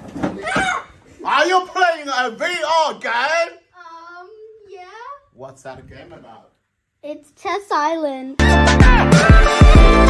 Are you playing a VR game? Yeah. What's that game about? It's Chess Island.